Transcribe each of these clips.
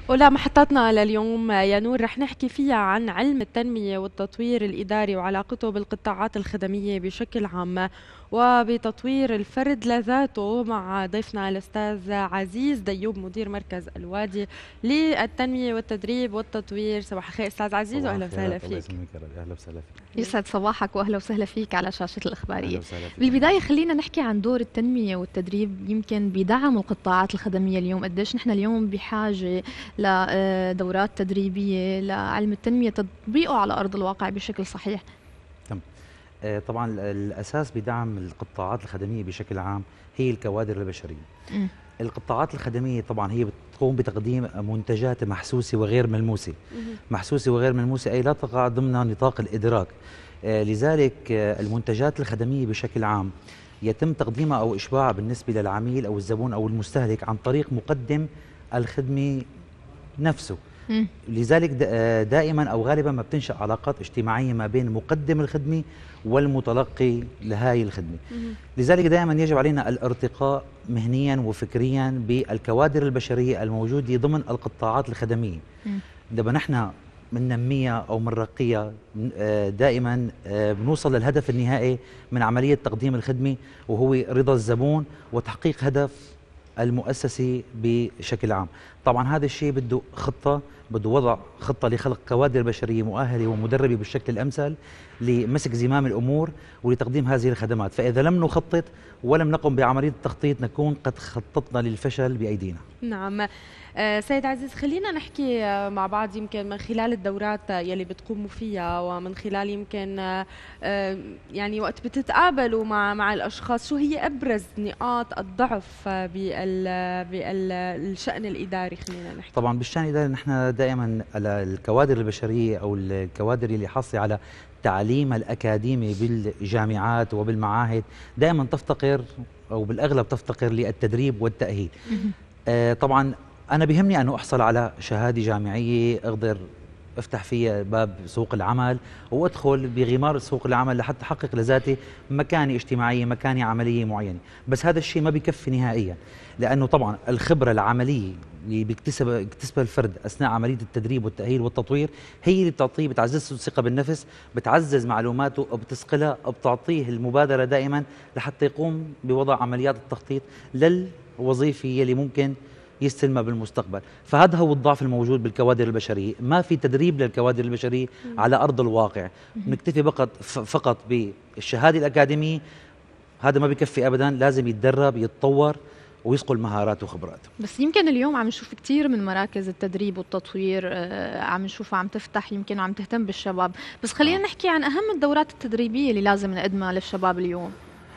ولا محطتنا لليوم يا نور رح نحكي فيها عن علم التنمية والتطوير الإداري وعلاقته بالقطاعات الخدمية بشكل عام وبتطوير الفرد لذاته مع ضيفنا الأستاذ عزيز ديوب مدير مركز الوادي للتنمية والتدريب والتطوير. صباح الخير أستاذ عزيز صباح وأهلا الخير، وسهلا الله فيك. يسلمك يا رب. اهلا وسهلا فيك. يسعد صباحك واهلا وسهلا فيك على شاشة اهلا الإخبارية. وسهلا فيك. بالبداية خلينا نحكي عن دور التنمية والتدريب يمكن بدعم القطاعات الخدمية اليوم. قديش نحن اليوم بحاجة لدورات تدريبية لعلم التنمية تطبيقه على أرض الواقع بشكل صحيح. تم. طبعا الاساس بدعم القطاعات الخدميه بشكل عام هي الكوادر البشريه. م. القطاعات الخدميه طبعا هي بتقوم بتقديم منتجات محسوسه وغير ملموسه. محسوسه وغير ملموسه اي لا تقع ضمن نطاق الادراك. لذلك المنتجات الخدميه بشكل عام يتم تقديمها او اشباعها بالنسبه للعميل او الزبون او المستهلك عن طريق مقدم الخدمه نفسه. م. لذلك دائما او غالبا ما بتنشا علاقات اجتماعيه ما بين مقدم الخدمه والمتلقي لهذه الخدمه. لذلك دائما يجب علينا الارتقاء مهنيا وفكريا بالكوادر البشريه الموجوده ضمن القطاعات الخدميه. لما نحن بننميها او بنرقيها دائما بنوصل للهدف النهائي من عمليه تقديم الخدمه، وهو رضا الزبون وتحقيق هدف المؤسسة بشكل عام. طبعا هذا الشيء بده خطة، بده وضع خطة لخلق كوادر بشرية مؤهلة ومدربة بالشكل الأمثل لمسك زمام الأمور ولتقديم هذه الخدمات. فإذا لم نخطط ولم نقم بعملية التخطيط نكون قد خططنا للفشل بأيدينا. نعم. سيد عزيز خلينا نحكي مع بعض يمكن من خلال الدورات يلي بتقوموا فيها ومن خلال يمكن يعني وقت بتتقابلوا مع الأشخاص، شو هي أبرز نقاط الضعف بالشأن الإداري؟ خلينا نحكي. طبعا بالشأن الإداري نحن دائما الكوادر البشرية أو الكوادر اللي حاصلة على تعليم الأكاديمي بالجامعات وبالمعاهد دائما تفتقر أو بالأغلب تفتقر للتدريب والتأهيل. طبعا أنا بيهمني أن أحصل على شهادة جامعية أقدر أفتح فيها باب سوق العمل وأدخل بغمار سوق العمل لحتى أحقق لذاتي مكانة اجتماعية، مكانة عملية معينة. بس هذا الشيء ما بيكفي نهائيا، لأنه طبعا الخبرة العملية اللي بيكتسبها الفرد أثناء عملية التدريب والتأهيل والتطوير هي اللي بتعطيه، بتعزز الثقة بالنفس، بتعزز معلوماته، بتثقلها، بتعطيه المبادرة دائما لحتى يقوم بوضع عمليات التخطيط للوظيفة اللي ممكن يستلمها بالمستقبل. فهذا هو الضعف الموجود بالكوادر البشريه، ما في تدريب للكوادر البشريه على ارض الواقع. نكتفي فقط بالشهاده الاكاديميه، هذا ما بكفي ابدا، لازم يتدرب يتطور ويصقل مهاراته وخبراته. بس يمكن اليوم عم نشوف كثير من مراكز التدريب والتطوير عم نشوفها عم تفتح، يمكن عم تهتم بالشباب. بس خلينا نحكي عن اهم الدورات التدريبيه اللي لازم نقدمها للشباب اليوم.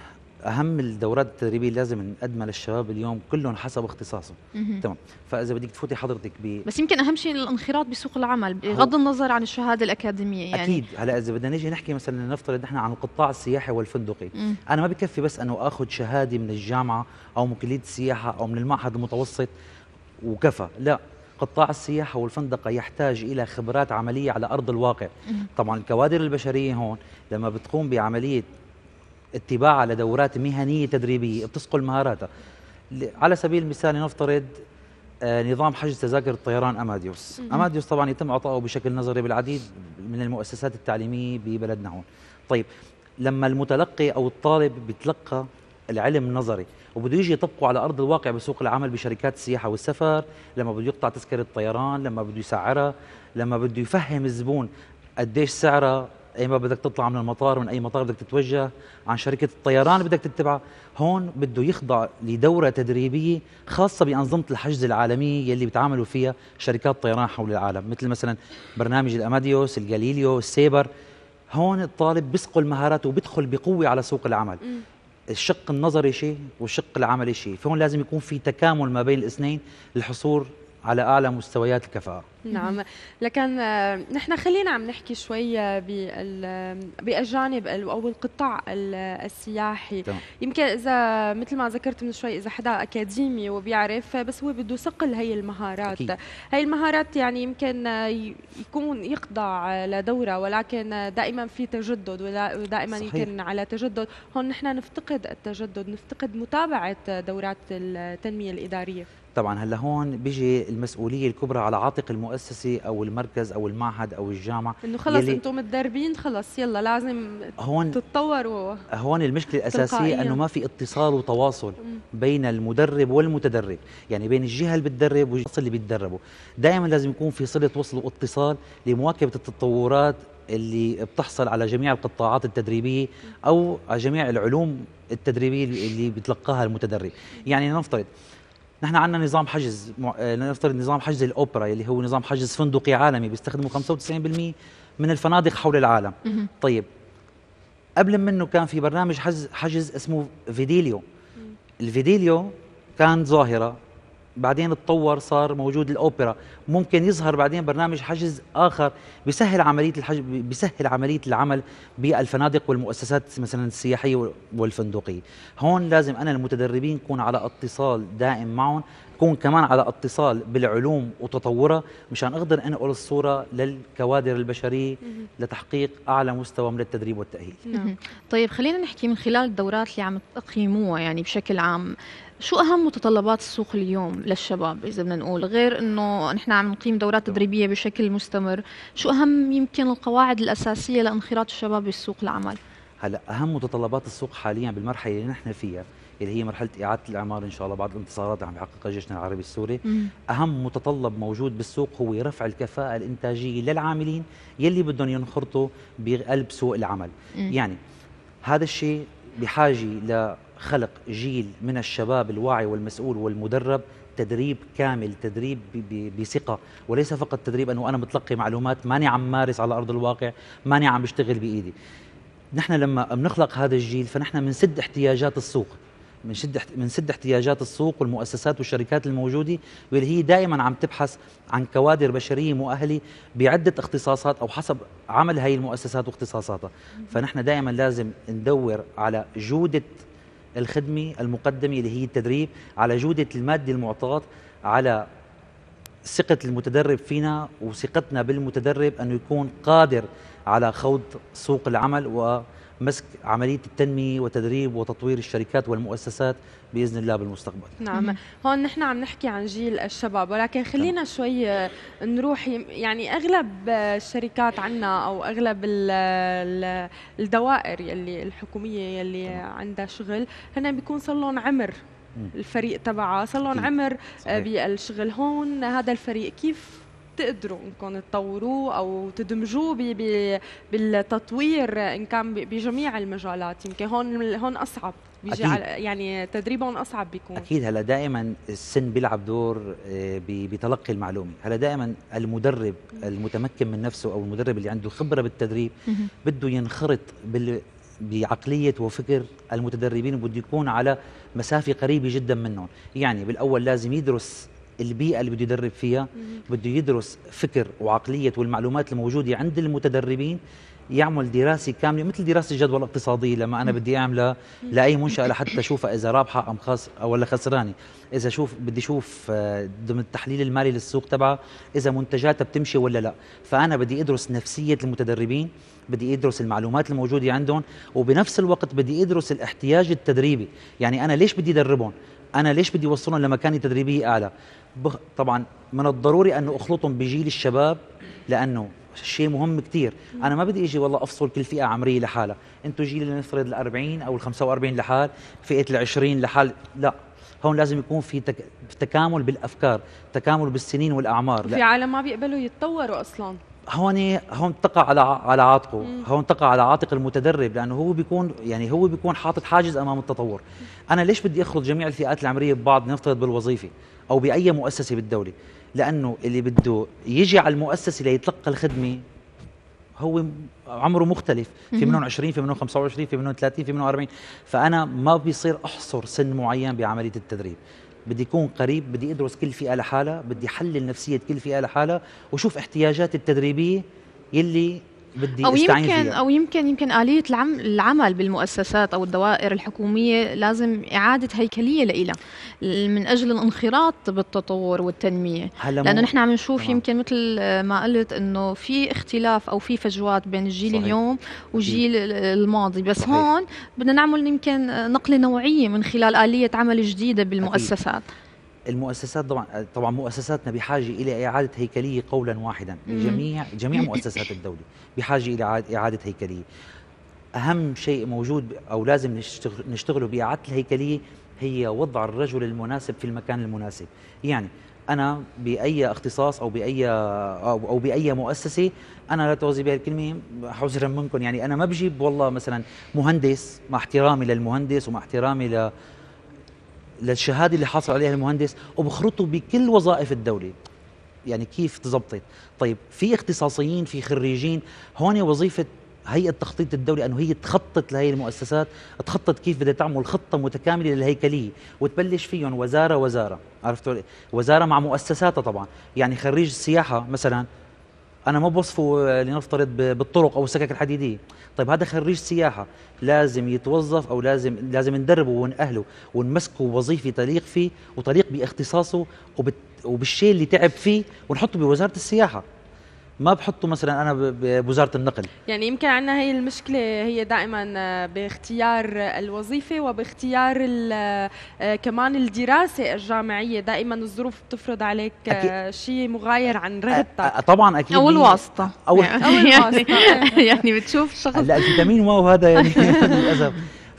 اهم الدورات التدريبيه اللي لازم نقدمها للشباب اليوم كلهم حسب اختصاصه. تمام. فاذا بدك تفوتي حضرتك بس يمكن اهم شيء الانخراط بسوق العمل بغض النظر عن الشهاده الاكاديميه يعني. اكيد. هلا اذا بدنا نيجي نحكي مثلا نفترض نحن عن القطاع السياحي والفندقي، انا ما بكفي بس انه اخذ شهاده من الجامعه او من كليه السياحه او من المعهد المتوسط وكفى، لا. قطاع السياحة والفندقة يحتاج إلى خبرات عملية على أرض الواقع. طبعا الكوادر البشرية هون لما بتقوم بعملية اتباعها لدورات مهنيه تدريبيه بتثقل مهاراتها. على سبيل المثال نفترض نظام حجز تذاكر الطيران اماديوس. اماديوس طبعا يتم اعطائه بشكل نظري بالعديد من المؤسسات التعليميه ببلدنا هون. طيب لما المتلقي او الطالب بيتلقى العلم النظري وبده يجي يطبقه على ارض الواقع بسوق العمل بشركات السياحه والسفر، لما بده يقطع تذكره الطيران، لما بده يسعرها، لما بده يفهم الزبون قديش سعرها، اي ما بدك تطلع من المطار، من اي مطار بدك تتوجه، عن شركه الطيران بدك تتبعها، هون بده يخضع لدوره تدريبيه خاصه بانظمه الحجز العالميه يلي بيتعاملوا فيها شركات الطيران حول العالم، مثل مثلا برنامج الاماديوس، الجاليليو، السيبر. هون الطالب بيثقل مهاراته وبيدخل بقوه على سوق العمل. الشق النظري شيء والشق العملي شيء، فهون لازم يكون في تكامل ما بين الاثنين للحصول على اعلى مستويات الكفاءه. نعم. لكن نحن خلينا عم نحكي شوي بالجانب او القطاع السياحي. تمام. يمكن اذا مثل ما ذكرت من شوي، اذا حدا اكاديمي وبيعرف، بس هو بده يصقل هي المهارات. أكيد. هي المهارات يعني يمكن يكون يخضع لدوره، ولكن دائما في تجدد، ودائما يمكن على تجدد. هون نحن نفتقد التجدد، نفتقد متابعه دورات التنميه الاداريه. طبعا هلا هون بيجي المسؤوليه الكبرى على عاتق المؤسسه او المركز او المعهد او الجامعه، انه خلص انتم متدربين، خلص يلا لازم هون تتطوروا. هون المشكله الاساسيه تلقائياً. انه ما في اتصال وتواصل بين المدرب والمتدرب، يعني بين الجهه اللي بتدرب والشخص اللي بيتدربوا. دائما لازم يكون في صله وصل واتصال لمواكبه التطورات اللي بتحصل على جميع القطاعات التدريبيه او على جميع العلوم التدريبيه اللي بيتلقاها المتدرب. يعني نفترض نحن عندنا نظام حجز، نفترض نظام حجز الأوبرا اللي هو نظام حجز فندقي عالمي بيستخدمه 95% من الفنادق حول العالم. طيب قبل منه كان في برنامج حجز اسمه فيديليو. الفيديليو كان ظاهرة، بعدين تطور صار موجود الأوبرا. ممكن يظهر بعدين برنامج حجز آخر بيسهل عملية الحجز، بيسهل عملية العمل بالفنادق والمؤسسات مثلا السياحية والفندقية. هون لازم أنا المتدربين نكون على اتصال دائم معهم، كون كمان على اتصال بالعلوم وتطورها، مشان أقدر أنقل الصورة للكوادر البشرية لتحقيق أعلى مستوى من التدريب والتأهيل. طيب خلينا نحكي من خلال الدورات اللي عم تقيموها يعني بشكل عام، شو أهم متطلبات السوق اليوم للشباب؟ إذا بدنا نقول غير إنه نحن عم نقيم دورات تدريبية بشكل مستمر، شو أهم يمكن القواعد الأساسية لانخراط الشباب بسوق العمل؟ هلا أهم متطلبات السوق حاليا بالمرحلة اللي نحن فيها، اللي هي مرحلة إعادة الإعمار إن شاء الله بعد الانتصارات اللي عم يحققها جيشنا العربي السوري. أهم متطلب موجود بالسوق هو رفع الكفاءة الإنتاجية للعاملين يلي بدهم ينخرطوا بقلب سوق العمل. يعني هذا الشيء بحاجة لخلق جيل من الشباب الواعي والمسؤول والمدرب، تدريب كامل، تدريب بثقة، وليس فقط تدريب أنه أنا متلقي معلومات ماني عم مارس على أرض الواقع، ماني عم بشتغل بإيدي. نحن لما بنخلق هذا الجيل فنحن بنسد احتياجات السوق، بنسد احتياجات السوق والمؤسسات والشركات الموجوده، واللي هي دائما عم تبحث عن كوادر بشريه مؤهله بعده اختصاصات او حسب عمل هي المؤسسات واختصاصاتها. فنحن دائما لازم ندور على جوده الخدمه المقدمه اللي هي التدريب، على جوده الماده المعطاه، على ثقة المتدرب فينا وثقتنا بالمتدرب أنه يكون قادر على خوض سوق العمل ومسك عملية التنمية وتدريب وتطوير الشركات والمؤسسات بإذن الله بالمستقبل. نعم. هون نحن عم نحكي عن جيل الشباب، ولكن خلينا شوي نروح. يعني أغلب الشركات عنا أو أغلب الدوائر يلي الحكومية يلي عندها شغل، هن بيكون صار لهم عمر، الفريق تبعها صار لهم عمر بالشغل. هون هذا الفريق كيف تقدروا انكم تطوروه او تدمجوه بالتطوير ان كان بجميع المجالات؟ يمكن هون اصعب بيجي يعني تدريبهم اصعب بيكون. اكيد. هلا دائما السن بيلعب دور بتلقي المعلومه. هلا دائما المدرب المتمكن من نفسه او المدرب اللي عنده خبره بالتدريب بده ينخرط بعقلية وفكر المتدربين، وبده يكون على مسافة قريبة جدا منهم. يعني بالأول لازم يدرس البيئة اللي بده يدرب فيها، بده يدرس فكر وعقلية والمعلومات الموجودة عند المتدربين، يعمل دراسة كاملة مثل دراسة الجدوى الاقتصادية لما أنا بدي أعملها لأي منشأة لحتى أشوفها إذا رابحة أم ولا خسرانة. إذا بدي أشوف ضمن التحليل المالي للسوق تبعها إذا منتجاتها بتمشي ولا لا. فأنا بدي أدرس نفسية المتدربين، بدي أدرس المعلومات الموجودة عندهم، وبنفس الوقت بدي أدرس الاحتياج التدريبي. يعني أنا ليش بدي أدربهم؟ أنا ليش بدي أوصلهم لمكانة تدريبية أعلى؟ طبعا من الضروري أنه أخلطهم بجيل الشباب، لأنه شيء مهم كتير. أنا ما بدي أجي والله أفصل كل فئة عمرية لحالها، أنتوا جيل نفرض ال40 أو ال45 لحال، فئة ال20 لحال، لا. هون لازم يكون في تكامل بالأفكار، تكامل بالسنين والأعمار. في عالم ما بيقبلوا يتطوروا أصلاً. هون تقع على عاتقه، هون تقع على عاتق المتدرب، لانه هو بيكون حاطط حاجز امام التطور. انا ليش بدي اخلط جميع الفئات العمريه ببعض، نفترض بالوظيفه او باي مؤسسه بالدوله؟ لانه اللي بده يجي على المؤسسه ليتلقى الخدمه هو عمره مختلف، في منهم 20، في منهم 25، في منهم 30، في منهم 40. فانا ما بيصير احصر سن معين بعمليه التدريب. بدي يكون قريب، بدي ادرس كل فئه لحالها، بدي احلل نفسيه كل فئه لحالها وشوف احتياجات التدريبيه يلي بدي استعين فيها. او يمكن آلية العمل بالمؤسسات او الدوائر الحكوميه لازم اعاده هيكليه لها من اجل الانخراط بالتطور والتنميه، لانه نحن عم نشوف يمكن مثل ما قلت انه في اختلاف او في فجوات بين الجيل صحيح. اليوم والجيل الماضي، بس صحيح. هون بدنا نعمل يمكن نقله نوعيه من خلال آلية عمل جديده بالمؤسسات. أكيد. المؤسسات طبعا مؤسساتنا بحاجه الى اعاده هيكليه قولا واحدا. جميع مؤسسات الدوله بحاجه الى اعاده هيكليه. اهم شيء موجود او لازم نشتغله باعاده الهيكليه هي وضع الرجل المناسب في المكان المناسب. يعني انا باي اختصاص او باي مؤسسه، انا لا توظي بها الكلمه حذرا منكم، يعني انا ما بجيب والله مثلا مهندس، مع احترامي للمهندس ومع احترامي للشهاده اللي حاصل عليها المهندس، وبخرطه بكل وظائف الدوله. يعني كيف تزبطت؟ طيب في اختصاصيين، في خريجين، هون وظيفه هيئه تخطيط الدوله انه هي تخطط لهي المؤسسات، تخطط كيف بدها تعمل خطه متكامله للهيكليه وتبلش فيهم وزاره وزاره، عرفتوا؟ وزاره مع مؤسساتها طبعا. يعني خريج السياحه مثلا انا ما بوصفه لنفترض بالطرق او السكك الحديديه، طيب هذا خريج سياحه لازم يتوظف او لازم ندربه ونأهله ونمسكه وظيفه تليق فيه وتليق باختصاصه وبالشيء اللي تعب فيه، ونحطه بوزاره السياحه. ما بحطه مثلا انا بوزاره النقل. يعني يمكن عندنا هي المشكله هي دائما باختيار الوظيفه وباختيار كمان الدراسه الجامعيه، دائما الظروف بتفرض عليك شيء مغاير عن رغبتك. طبعا اكيد. او الواسطه او الواسطه يعني بتشوف شخص لا الفيتامين واو هذا يعني للاسف.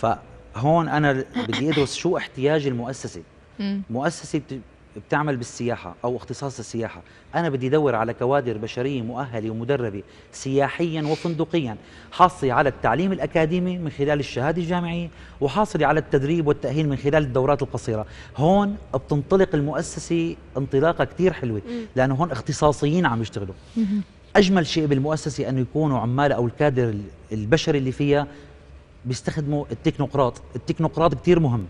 فهون انا بدي ادرس شو احتياج المؤسسه. مؤسسه بتعمل بالسياحة أو اختصاص السياحة، أنا بدي أدور على كوادر بشرية مؤهلة ومدربة سياحيا وفندقيا، حاصلة على التعليم الأكاديمي من خلال الشهادة الجامعية، وحاصلة على التدريب والتأهيل من خلال الدورات القصيرة. هون بتنطلق المؤسسة انطلاقة كتير حلوة، لأنه هون اختصاصيين عم يشتغلوا. أجمل شيء بالمؤسسة أنه يكونوا عمال أو الكادر البشري اللي فيها بيستخدموا التكنوقراط كتير مهم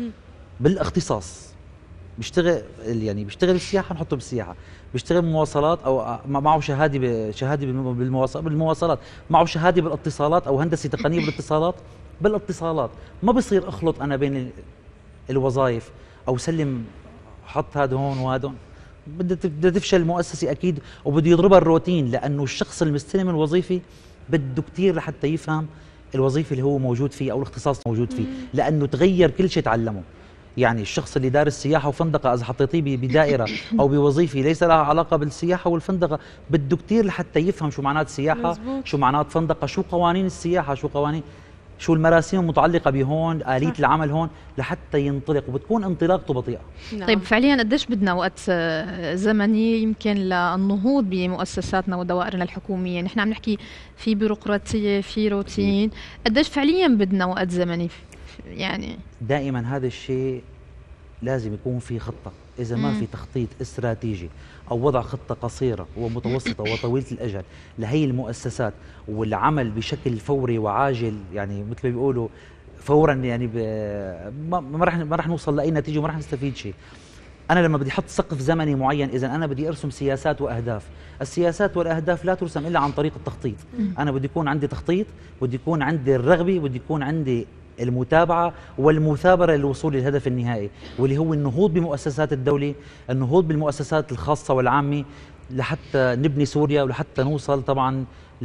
بالاختصاص. بيشتغل السياحه نحطه بالسياحه، بيشتغل مواصلات او معه شهاده بالمواصلات، معه شهاده بالاتصالات او هندسه تقنيه بالاتصالات. ما بصير اخلط انا بين الوظائف او سلم حط هذا هون وهذا. بدها تفشل المؤسسه اكيد، وبده يضربها الروتين، لانه الشخص المستلم الوظيفه بده كثير لحتى يفهم الوظيفه اللي هو موجود فيه او الاختصاص موجود فيه، لانه تغير كل شيء تعلمه. يعني الشخص اللي دارس سياحه وفندقه اذا حطيتيه بدائره او بوظيفه ليس لها علاقه بالسياحه والفندقه، بده كثير لحتى يفهم شو معنات سياحه، شو معنات فندقه، شو قوانين السياحه، شو المراسيم المتعلقه بهون، آلية العمل هون، لحتى ينطلق، وبتكون انطلاقته بطيئه. طيب فعليا قديش بدنا وقت زمني يمكن للنهوض بمؤسساتنا ودوائرنا الحكوميه؟ نحن عم نحكي في بيروقراطيه، في روتين، قديش فعليا بدنا وقت زمني؟ يعني دائما هذا الشيء لازم يكون في خطة. إذا ما في تخطيط استراتيجي أو وضع خطة قصيرة ومتوسطة وطويلة الأجل لهي المؤسسات والعمل بشكل فوري وعاجل، يعني مثل ما بيقولوا فورا، يعني ما رح نوصل لأي نتيجة وما رح نستفيد شيء. أنا لما بدي أحط سقف زمني معين، إذا أنا بدي أرسم سياسات وأهداف، السياسات والأهداف لا ترسم إلا عن طريق التخطيط. أنا بدي يكون عندي تخطيط، بدي يكون عندي الرغبة، بدي يكون عندي المتابعة والمثابرة للوصول للهدف النهائي، واللي هو النهوض بمؤسسات الدولة، النهوض بالمؤسسات الخاصة والعامة، لحتى نبني سوريا ولحتى نوصل طبعا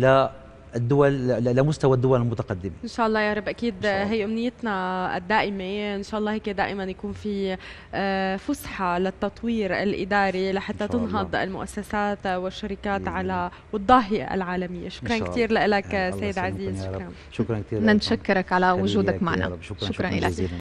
لمستوى الدول المتقدمة إن شاء الله يا رب. أكيد هي أمنيتنا الدائمة، إن شاء الله هيك دائما يكون في فسحة للتطوير الإداري لحتى تنهض المؤسسات والشركات على والضاهية العالمية. شكرا كثير لك سيد عزيز. شكرا كثير. نشكرك على وجودك معنا. شكرا لك.